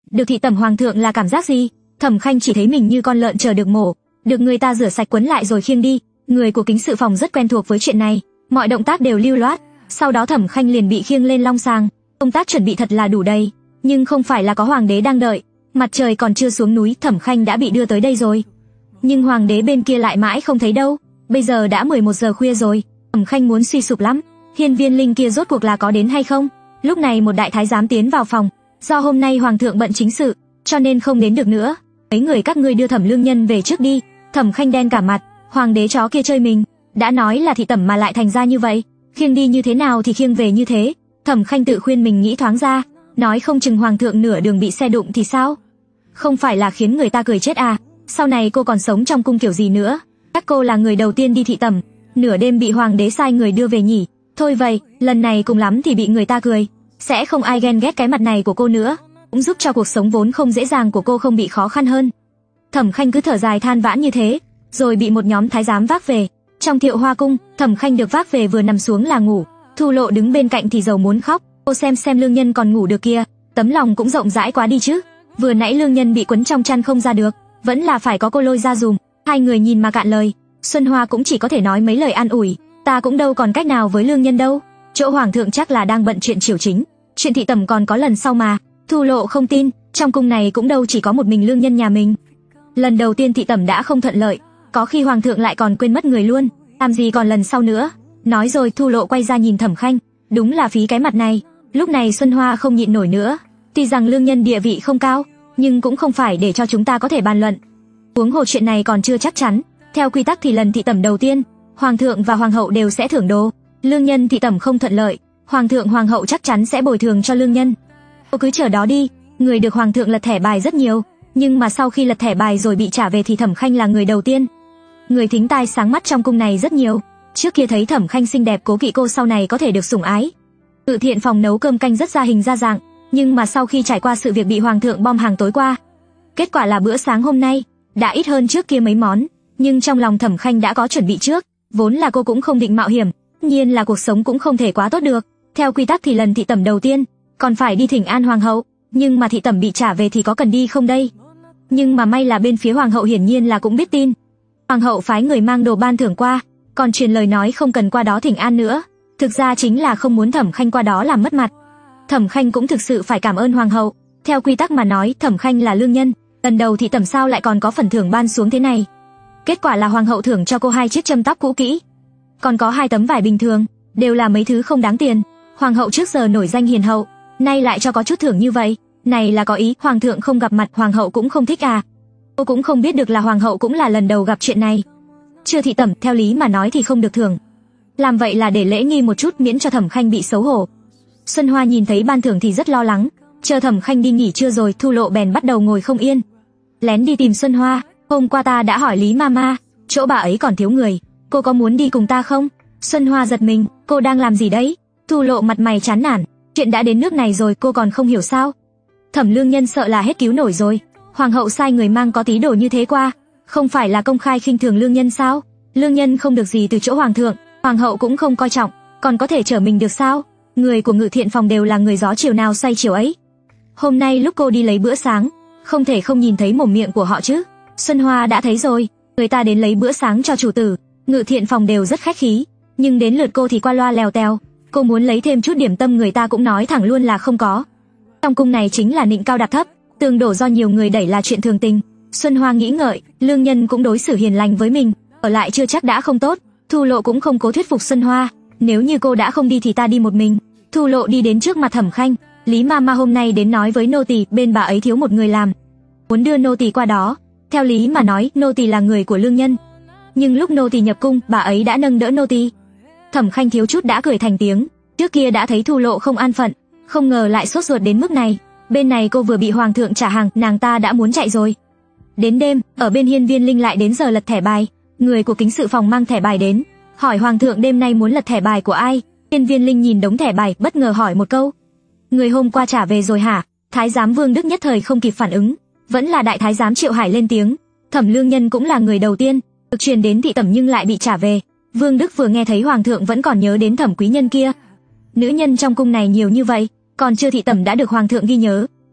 Được thị tẩm hoàng thượng là cảm giác gì? Thẩm Khanh chỉ thấy mình như con lợn chờ được mổ, được người ta rửa sạch quấn lại rồi khiêng đi. Người của kính sự phòng rất quen thuộc với chuyện này, mọi động tác đều lưu loát. Sau đó Thẩm Khanh liền bị khiêng lên long sàng. Công tác chuẩn bị thật là đủ đầy, nhưng không phải là có hoàng đế đang đợi. Mặt trời còn chưa xuống núi, Thẩm Khanh đã bị đưa tới đây rồi. Nhưng hoàng đế bên kia lại mãi không thấy đâu. Bây giờ đã 11 giờ khuya rồi, Thẩm Khanh muốn suy sụp lắm. Hiên Viên Linh kia rốt cuộc là có đến hay không? Lúc này một đại thái giám tiến vào phòng, do hôm nay hoàng thượng bận chính sự, cho nên không đến được nữa. Mấy người các ngươi đưa Thẩm Lương Nhân về trước đi. Thẩm Khanh đen cả mặt, hoàng đế chó kia chơi mình, đã nói là thị tẩm mà lại thành ra như vậy, khiêng đi như thế nào thì khiêng về như thế. Thẩm Khanh tự khuyên mình nghĩ thoáng ra, nói không chừng hoàng thượng nửa đường bị xe đụng thì sao? Không phải là khiến người ta cười chết à? Sau này cô còn sống trong cung kiểu gì nữa? Các cô là người đầu tiên đi thị tẩm, nửa đêm bị hoàng đế sai người đưa về nhỉ? Thôi vậy, lần này cùng lắm thì bị người ta cười, sẽ không ai ghen ghét cái mặt này của cô nữa, cũng giúp cho cuộc sống vốn không dễ dàng của cô không bị khó khăn hơn. Thẩm Khanh cứ thở dài than vãn như thế, rồi bị một nhóm thái giám vác về. Trong Thiệu Hoa cung, Thẩm Khanh được vác về vừa nằm xuống là ngủ. Thu Lộ đứng bên cạnh thì dầu muốn khóc. Cô xem Lương Nhân còn ngủ được kia, tấm lòng cũng rộng rãi quá đi chứ. Vừa nãy Lương Nhân bị quấn trong chăn không ra được, vẫn là phải có cô lôi ra dùm. Hai người nhìn mà cạn lời. Xuân Hoa cũng chỉ có thể nói mấy lời an ủi, ta cũng đâu còn cách nào với Lương Nhân đâu. Chỗ hoàng thượng chắc là đang bận chuyện triều chính, chuyện thị tẩm còn có lần sau mà. Thu Lộ không tin, trong cung này cũng đâu chỉ có một mình Lương Nhân nhà mình. Lần đầu tiên thị tẩm đã không thuận lợi, có khi hoàng thượng lại còn quên mất người luôn, làm gì còn lần sau nữa. Nói rồi Thu Lộ quay ra nhìn Thẩm Khanh, đúng là phí cái mặt này. Lúc này Xuân Hoa không nhịn nổi nữa, tuy rằng Lương Nhân địa vị không cao, nhưng cũng không phải để cho chúng ta có thể bàn luận. Huống hồ chuyện này còn chưa chắc chắn, theo quy tắc thì lần thị tẩm đầu tiên, hoàng thượng và hoàng hậu đều sẽ thưởng đồ. Lương Nhân thị tẩm không thuận lợi, hoàng thượng hoàng hậu chắc chắn sẽ bồi thường cho Lương Nhân. Cô cứ chờ đó đi. Người được hoàng thượng lật thẻ bài rất nhiều, nhưng mà sau khi lật thẻ bài rồi bị trả về thì Thẩm Khanh là người đầu tiên. Người thính tai sáng mắt trong cung này rất nhiều, trước kia thấy Thẩm Khanh xinh đẹp cố kỵ cô sau này có thể được sủng ái. Ngự thiện phòng nấu cơm canh rất ra hình ra dạng, nhưng mà sau khi trải qua sự việc bị hoàng thượng bom hàng tối qua, kết quả là bữa sáng hôm nay đã ít hơn trước kia mấy món, nhưng trong lòng Thẩm Khanh đã có chuẩn bị trước, vốn là cô cũng không định mạo hiểm, nhiên là cuộc sống cũng không thể quá tốt được. Theo quy tắc thì lần thị tẩm đầu tiên còn phải đi thỉnh an hoàng hậu, nhưng mà thị tẩm bị trả về thì có cần đi không đây? Nhưng mà may là bên phía hoàng hậu hiển nhiên là cũng biết tin. Hoàng hậu phái người mang đồ ban thưởng qua, còn truyền lời nói không cần qua đó thỉnh an nữa. Thực ra chính là không muốn Thẩm Khanh qua đó làm mất mặt. Thẩm Khanh cũng thực sự phải cảm ơn hoàng hậu. Theo quy tắc mà nói, Thẩm Khanh là lương nhân, lần đầu thị tẩm sao lại còn có phần thưởng ban xuống thế này? Kết quả là hoàng hậu thưởng cho cô 2 chiếc châm tóc cũ kỹ, còn có 2 tấm vải bình thường, đều là mấy thứ không đáng tiền. Hoàng hậu trước giờ nổi danh hiền hậu, nay lại cho có chút thưởng như vậy, này là có ý hoàng thượng không gặp mặt hoàng hậu cũng không thích à? Cô cũng không biết được là hoàng hậu cũng là lần đầu gặp chuyện này. Chưa thị tẩm theo lý mà nói thì không được thưởng, làm vậy là để lễ nghi một chút miễn cho Thẩm Khanh bị xấu hổ. Xuân Hoa nhìn thấy ban thưởng thì rất lo lắng, chờ Thẩm Khanh đi nghỉ trưa rồi Thu Lộ bèn bắt đầu ngồi không yên, lén đi tìm Xuân Hoa. Hôm qua ta đã hỏi Lý Mama, chỗ bà ấy còn thiếu người, cô có muốn đi cùng ta không? Xuân Hoa giật mình, cô đang làm gì đấy? Thu Lộ mặt mày chán nản, chuyện đã đến nước này rồi cô còn không hiểu sao? Thẩm Lương Nhân sợ là hết cứu nổi rồi, hoàng hậu sai người mang có tí đồ như thế qua, không phải là công khai khinh thường Lương Nhân sao? Lương Nhân không được gì từ chỗ hoàng thượng, hoàng hậu cũng không coi trọng, còn có thể trở mình được sao? Người của ngự thiện phòng đều là người gió chiều nào xoay chiều ấy. Hôm nay lúc cô đi lấy bữa sáng, không thể không nhìn thấy mồm miệng của họ chứ. Xuân Hoa đã thấy rồi, người ta đến lấy bữa sáng cho chủ tử, ngự thiện phòng đều rất khách khí, nhưng đến lượt cô thì qua loa lèo tèo. Cô muốn lấy thêm chút điểm tâm người ta cũng nói thẳng luôn là không có. Trong cung này chính là nịnh cao đặt thấp, tường đổ do nhiều người đẩy là chuyện thường tình. Xuân Hoa nghĩ ngợi, Lương Nhân cũng đối xử hiền lành với mình, ở lại chưa chắc đã không tốt. Thu Lộ cũng không cố thuyết phục Xuân Hoa, nếu như cô đã không đi thì ta đi một mình. Thu Lộ đi đến trước mặt Thẩm Khanh, Lý Mama hôm nay đến nói với nô tỳ bên bà ấy thiếu một người làm, muốn đưa nô tỳ qua đó. Theo lý mà nói nô tỳ là người của Lương Nhân, nhưng lúc nô tỳ nhập cung bà ấy đã nâng đỡ nô tỳ. Thẩm Khanh thiếu chút đã cười thành tiếng, trước kia đã thấy Thu Lộ không an phận, không ngờ lại sốt ruột đến mức này. Bên này cô vừa bị hoàng thượng trả hàng, nàng ta đã muốn chạy rồi. Đến đêm, ở bên Hiên Viên Linh lại đến giờ lật thẻ bài, người của kính sự phòng mang thẻ bài đến, hỏi hoàng thượng đêm nay muốn lật thẻ bài của ai. Hiên Viên Linh nhìn đống thẻ bài, bất ngờ hỏi một câu: người hôm qua trả về rồi hả? Thái giám Vương Đức nhất thời không kịp phản ứng, vẫn là đại thái giám Triệu Hải lên tiếng. Thẩm Lương Nhân cũng là người đầu tiên được truyền đến thị tẩm nhưng lại bị trả về. Vương Đức vừa nghe thấy hoàng thượng vẫn còn nhớ đến Thẩm quý nhân kia. Nữ nhân trong cung này nhiều như vậy, còn chưa thị tẩm đã được hoàng thượng ghi nhớ,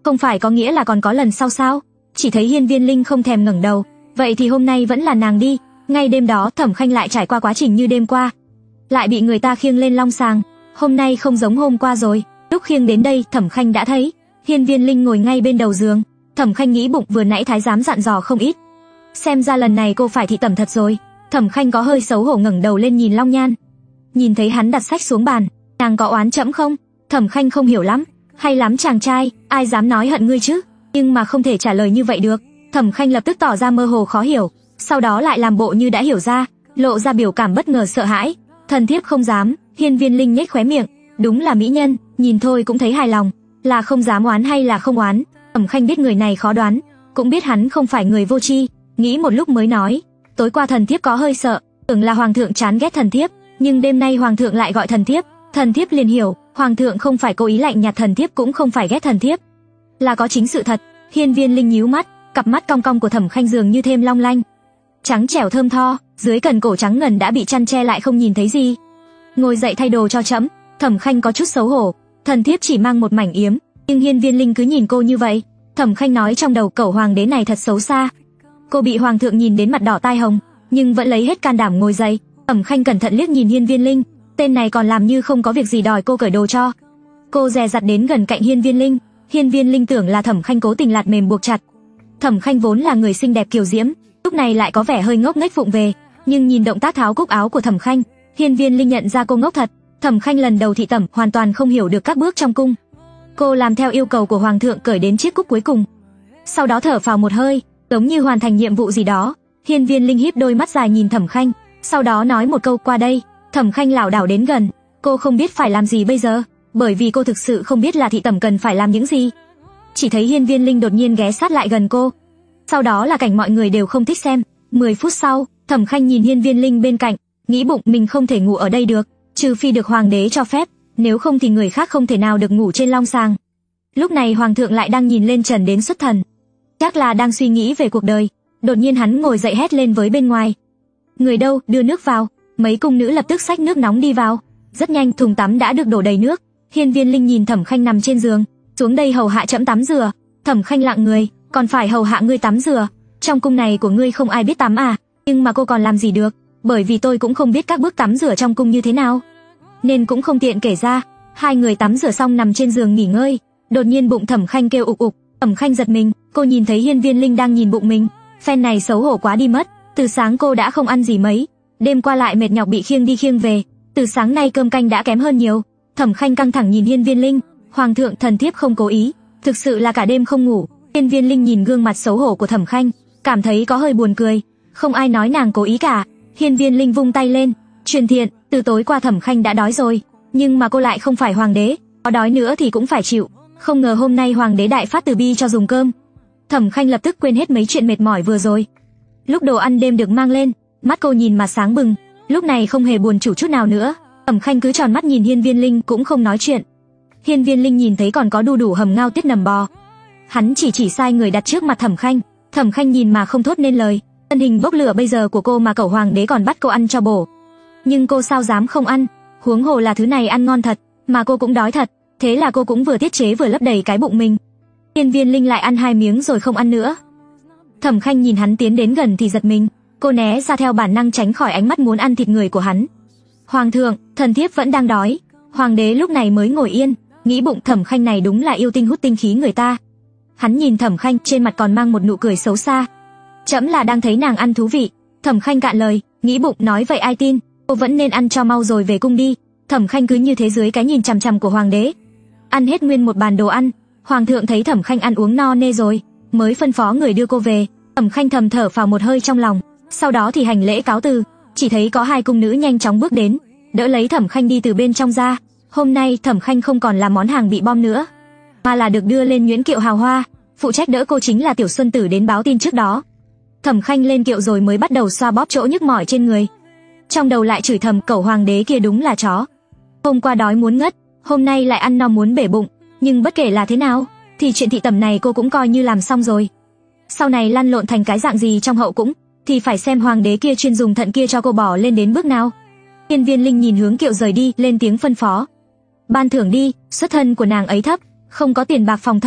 Không phải có nghĩa là còn có lần sau sao? Chỉ thấy Hiên Viên Linh không thèm ngẩng đầu, vậy thì hôm nay vẫn là nàng đi. Ngay đêm đó Thẩm Khanh lại trải qua quá trình như đêm qua, lại bị người ta khiêng lên long sàng. Hôm nay không giống hôm qua rồi. Lúc khiêng đến đây Thẩm Khanh đã thấy Hiên Viên Linh ngồi ngay bên đầu giường. Thẩm Khanh nghĩ bụng vừa nãy thái giám dặn dò không ít, xem ra lần này cô phải thị tẩm thật rồi. Thẩm Khanh có hơi xấu hổ ngẩng đầu lên nhìn Long Nhan. Nhìn thấy hắn đặt sách xuống bàn, nàng có oán trẫm không? Thẩm Khanh không hiểu lắm. Hay lắm chàng trai, ai dám nói hận ngươi chứ? Nhưng mà không thể trả lời như vậy được. Thẩm Khanh lập tức tỏ ra mơ hồ khó hiểu, sau đó lại làm bộ như đã hiểu ra, lộ ra biểu cảm bất ngờ sợ hãi. Thần thiếp không dám. Hiên Viên Linh nhếch khóe miệng, đúng là mỹ nhân, nhìn thôi cũng thấy hài lòng. Là không dám oán hay là không oán? Thẩm Khanh biết người này khó đoán, cũng biết hắn không phải người vô tri, nghĩ một lúc mới nói, tối qua thần thiếp có hơi sợ, tưởng là hoàng thượng chán ghét thần thiếp, nhưng đêm nay hoàng thượng lại gọi thần thiếp liền hiểu, hoàng thượng không phải cố ý lạnh nhạt thần thiếp, cũng không phải ghét thần thiếp, là có chính sự thật. Hiên Viên Linh nhíu mắt, cặp mắt cong cong của Thẩm Khanh dường như thêm long lanh, trắng trẻo thơm tho, dưới cần cổ trắng ngần đã bị chăn che lại không nhìn thấy gì. Ngồi dậy thay đồ cho trẫm. Thẩm Khanh có chút xấu hổ, thần thiếp chỉ mang một mảnh yếm, nhưng Hiên Viên Linh cứ nhìn cô như vậy. Thẩm Khanh nói trong đầu, cẩu hoàng đế này thật xấu xa. Cô bị hoàng thượng nhìn đến mặt đỏ tai hồng, nhưng vẫn lấy hết can đảm ngồi dậy. Thẩm Khanh cẩn thận liếc nhìn Hiên Viên Linh, tên này còn làm như không có việc gì đòi cô cởi đồ cho. Cô dè dặt đến gần cạnh Hiên Viên Linh. Hiên Viên Linh tưởng là Thẩm Khanh cố tình lạt mềm buộc chặt. Thẩm Khanh vốn là người xinh đẹp kiều diễm, lúc này lại có vẻ hơi ngốc nghếch vụng về, nhưng nhìn động tác tháo cúc áo của Thẩm Khanh, Hiên Viên Linh nhận ra cô ngốc thật. Thẩm Khanh lần đầu thị tẩm hoàn toàn không hiểu được các bước trong cung. Cô làm theo yêu cầu của hoàng thượng, cởi đến chiếc cúc cuối cùng, sau đó thở phào một hơi, giống như hoàn thành nhiệm vụ gì đó. Hiên Viên Linh híp đôi mắt dài nhìn Thẩm Khanh, sau đó nói một câu, qua đây. Thẩm Khanh lảo đảo đến gần, cô không biết phải làm gì bây giờ, bởi vì cô thực sự không biết là thị tẩm cần phải làm những gì. Chỉ thấy Hiên Viên Linh đột nhiên ghé sát lại gần cô, sau đó là cảnh mọi người đều không thích xem. 10 phút sau, Thẩm Khanh nhìn Hiên Viên Linh bên cạnh, nghĩ bụng mình không thể ngủ ở đây được, trừ phi được hoàng đế cho phép, nếu không thì người khác không thể nào được ngủ trên long sàng. Lúc này hoàng thượng lại đang nhìn lên trần đến xuất thần, chắc là đang suy nghĩ về cuộc đời. Đột nhiên hắn ngồi dậy hét lên với bên ngoài, người đâu, đưa nước vào. Mấy cung nữ lập tức xách nước nóng đi vào. Rất nhanh thùng tắm đã được đổ đầy nước. Hiên Viên Linh nhìn Thẩm Khanh nằm trên giường, xuống đây hầu hạ trẫm tắm rửa. Thẩm Khanh lặng người, còn phải hầu hạ ngươi tắm rửa? Trong cung này của ngươi không ai biết tắm à? Nhưng mà cô còn làm gì được, bởi vì tôi cũng không biết các bước tắm rửa trong cung như thế nào, nên cũng không tiện kể ra. Hai người tắm rửa xong nằm trên giường nghỉ ngơi. Đột nhiên bụng Thẩm Khanh kêu ục ục. Thẩm Khanh giật mình, cô nhìn thấy Hiên Viên Linh đang nhìn bụng mình, phen này xấu hổ quá đi mất. Từ sáng cô đã không ăn gì mấy, đêm qua lại mệt nhọc bị khiêng đi khiêng về, từ sáng nay cơm canh đã kém hơn nhiều. Thẩm Khanh căng thẳng nhìn Hiên Viên Linh, hoàng thượng, thần thiếp không cố ý, thực sự là cả đêm không ngủ. Hiên Viên Linh nhìn gương mặt xấu hổ của Thẩm Khanh, cảm thấy có hơi buồn cười, không ai nói nàng cố ý cả. Hiên Viên Linh vung tay lên, truyền thiện, từ tối qua Thẩm Khanh đã đói rồi, nhưng mà cô lại không phải hoàng đế, có đói nữa thì cũng phải chịu. Không ngờ hôm nay hoàng đế đại phát từ bi cho dùng cơm. Thẩm Khanh lập tức quên hết mấy chuyện mệt mỏi vừa rồi. Lúc đồ ăn đêm được mang lên, mắt cô nhìn mà sáng bừng, lúc này không hề buồn chủ chút nào nữa. Thẩm Khanh cứ tròn mắt nhìn Hiên Viên Linh cũng không nói chuyện. Hiên Viên Linh nhìn thấy còn có đu đủ hầm ngao tiết nầm bò, hắn chỉ sai người đặt trước mặt Thẩm Khanh. Thẩm Khanh nhìn mà không thốt nên lời. Thân hình bốc lửa bây giờ của cô mà cẩu hoàng đế còn bắt cô ăn cho bổ, nhưng cô sao dám không ăn, huống hồ là thứ này ăn ngon thật, mà cô cũng đói thật. Thế là cô cũng vừa tiết chế vừa lấp đầy cái bụng mình. Hiên Viên Linh lại ăn 2 miếng rồi không ăn nữa. Thẩm Khanh nhìn hắn tiến đến gần thì giật mình, cô né ra theo bản năng tránh khỏi ánh mắt muốn ăn thịt người của hắn. Hoàng thượng, thần thiếp vẫn đang đói. Hoàng đế lúc này mới ngồi yên, nghĩ bụng Thẩm Khanh này đúng là yêu tinh hút tinh khí người ta. Hắn nhìn Thẩm Khanh, trên mặt còn mang một nụ cười xấu xa. Trẫm là đang thấy nàng ăn thú vị. Thẩm Khanh cạn lời, nghĩ bụng nói vậy ai tin, cô vẫn nên ăn cho mau rồi về cung đi. Thẩm Khanh cứ như thế dưới cái nhìn chằm chằm của hoàng đế, ăn hết nguyên một bàn đồ ăn. Hoàng thượng thấy Thẩm Khanh ăn uống no nê rồi, mới phân phó người đưa cô về. Thẩm Khanh thầm thở phào một hơi trong lòng, sau đó thì hành lễ cáo từ. Chỉ thấy có 2 cung nữ nhanh chóng bước đến, đỡ lấy Thẩm Khanh đi từ bên trong ra. Hôm nay Thẩm Khanh không còn là món hàng bị bom nữa, mà là được đưa lên nhuyễn kiệu hào hoa. Phụ trách đỡ cô chính là Tiểu Xuân Tử đến báo tin trước đó. Thẩm Khanh lên kiệu rồi mới bắt đầu xoa bóp chỗ nhức mỏi trên người, trong đầu lại chửi thầm cẩu hoàng đế kia đúng là chó. Hôm qua đói muốn ngất, hôm nay lại ăn no muốn bể bụng. Nhưng bất kể là thế nào, thì chuyện thị tẩm này cô cũng coi như làm xong rồi. Sau này lăn lộn thành cái dạng gì trong hậu cũng, thì phải xem hoàng đế kia chuyên dùng thận kia cho cô bỏ lên đến bước nào. Hiên Viên Linh nhìn hướng kiệu rời đi, lên tiếng phân phó. Ban thưởng đi, xuất thân của nàng ấy thấp, không có tiền bạc phòng thân,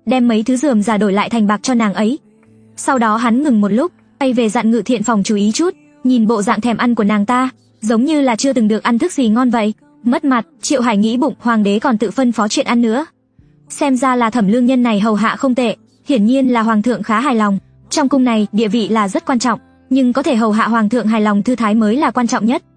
đem mấy thứ rườm rà đổi lại thành bạc cho nàng ấy. Sau đó hắn ngừng một lúc, quay về dặn Ngự Thiện Phòng chú ý chút, nhìn bộ dạng thèm ăn của nàng ta, giống như là chưa từng được ăn thức gì ngon vậy. Mất mặt, Triệu Hải nghĩ bụng, hoàng đế còn tự phân phó chuyện ăn nữa. Xem ra là Thẩm Lương Nhân này hầu hạ không tệ, hiển nhiên là hoàng thượng khá hài lòng. Trong cung này, địa vị là rất quan trọng, nhưng có thể hầu hạ hoàng thượng hài lòng thư thái mới là quan trọng nhất.